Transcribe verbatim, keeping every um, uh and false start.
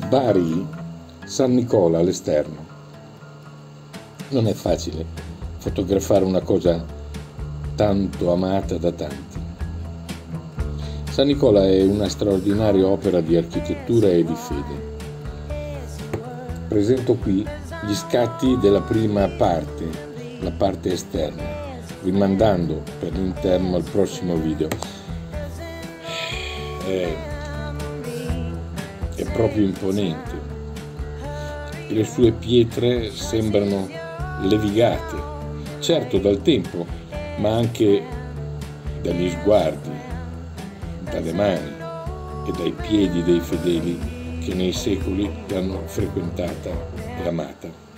Bari, San Nicola all'esterno. Non è facile fotografare una cosa tanto amata da tanti. San Nicola è una straordinaria opera di architettura e di fede. Presento qui gli scatti della prima parte, la parte esterna, rimandando per l'interno al prossimo video. È, è proprio imponente. Le sue pietre sembrano levigate, certo dal tempo, ma anche dagli sguardi, dalle mani e dai piedi dei fedeli che nei secoli l'hanno frequentata e amata.